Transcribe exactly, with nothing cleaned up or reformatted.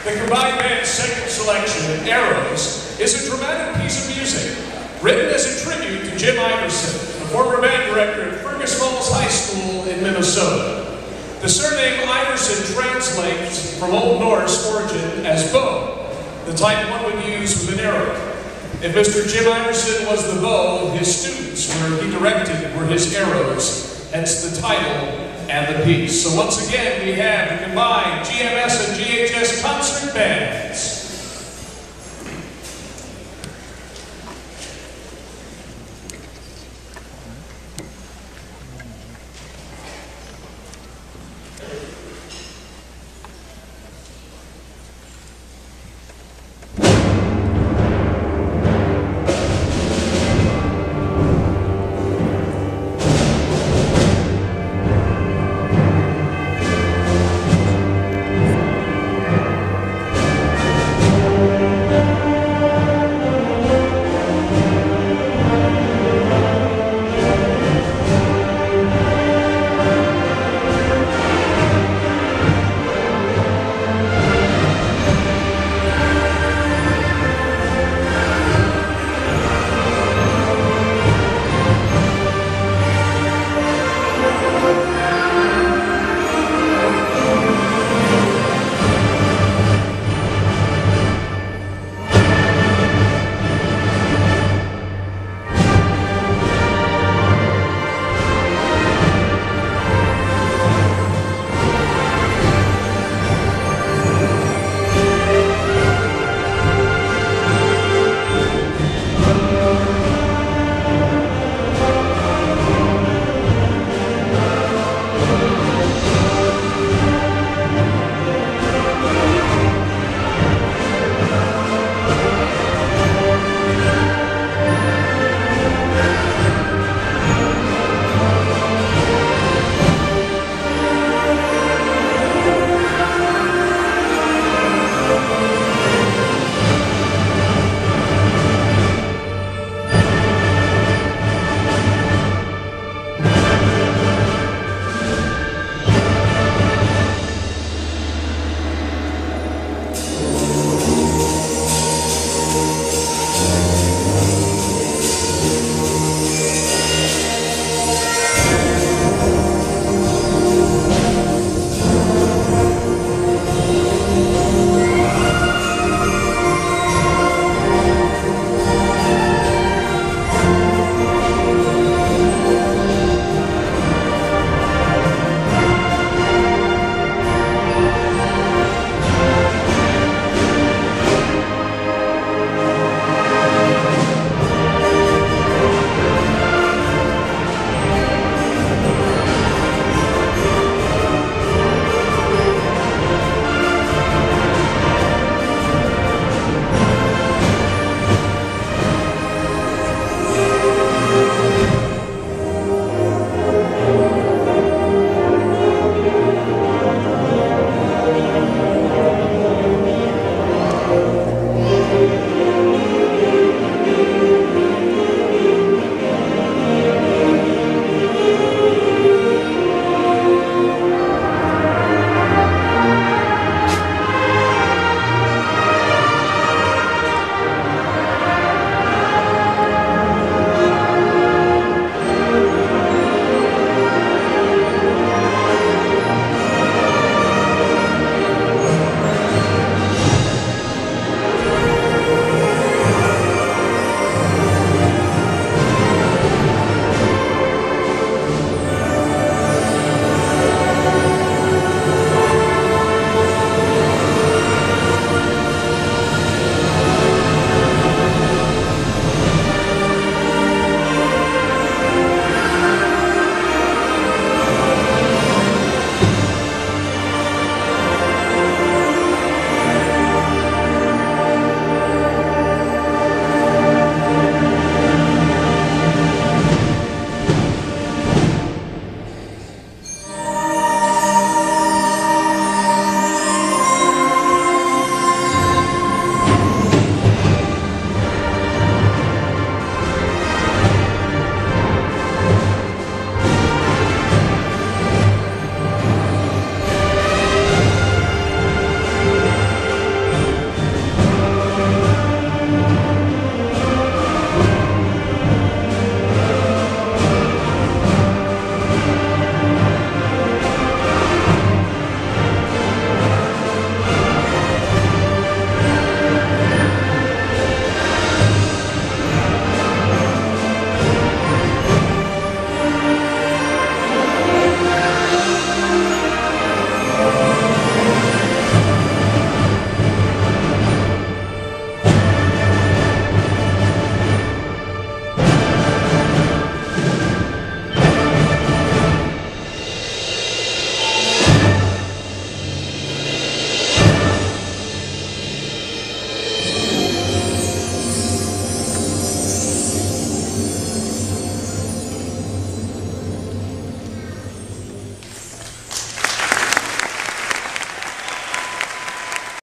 The combined band's second selection, Arrows, is a dramatic piece of music written as a tribute to Jim Iverson, the former band director at Fergus Falls High School in Minnesota. The surname Iverson translates from Old Norse origin as bow, the type one would use with an arrow. If Mister Jim Iverson was the bow, his students, where he directed, were his arrows, hence the title and the piece. So once again, we have the combined G M S and G H S concert bands.